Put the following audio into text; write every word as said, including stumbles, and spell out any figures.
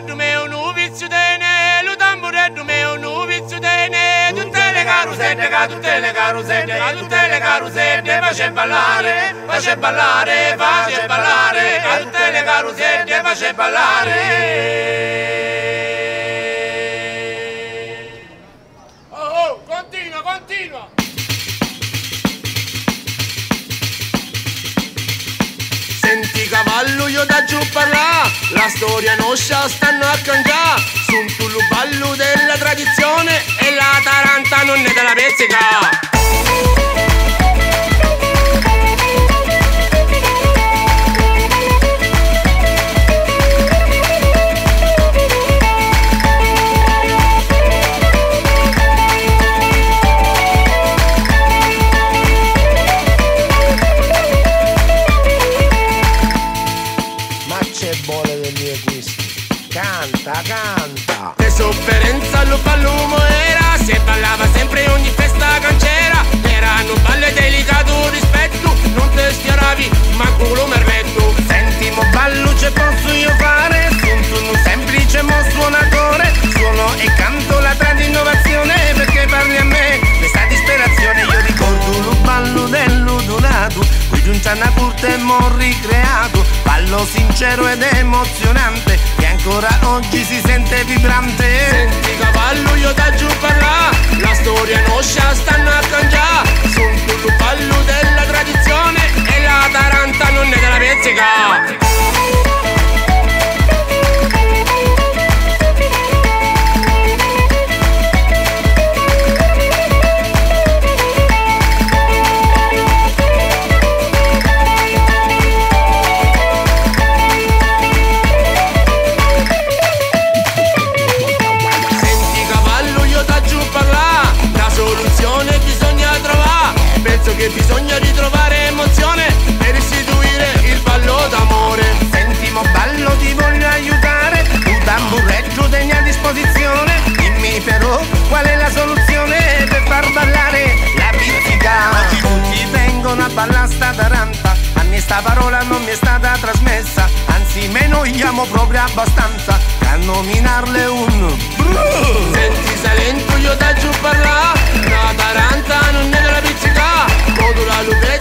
tamburetto mio un vizio tene, lo tamburetto mio un vizio tene, tutte le caruselle, tutte le caruselle, tutte le caruselle, face ballare, face ballare, face ballare, tutte le caruselle, face ballare. Oh, oh, continua, continua. Senti cavallo io da giù parla, la storia nostra stanno a cangiare, sono sul ballo della tradizione e la taranta non è della pezzica. Canta, canta. Le sofferenza lo ballumo era, se ballava sempre ogni festa cancera. Erano balle delicato rispetto, non te schiaravi, ma culo merletto. Senti mo ballo ce posso io fare, sono un semplice mo suonatore. Suono e canto la trad innovazione, perché parli a me questa disperazione. Io ricordo lo ballo dell'udonato, qui giunciana curta e mo ricreato. Ballo sincero ed emozionante, che ancora oggi si sente vibrante. Senti cavallo io da giù parla, la storia nostra stanno a cangiare, sono sul ballo della tradizione e la taranta non è della pezzica. Che bisogna ritrovare emozione per istituire il ballo d'amore. Senti mo ballo ti voglio aiutare, tu tamburetto tieni a disposizione. Dimmi però qual è la soluzione per far ballare la pizzica. Oggi tutti vengono a ballare sta taranta, a me sta parola non mi è stata trasmessa, anzi me noi amo proprio abbastanza a nominarle un brrr. Senti salento io da giù parla, la taranta non è della pizzica, modula l'upea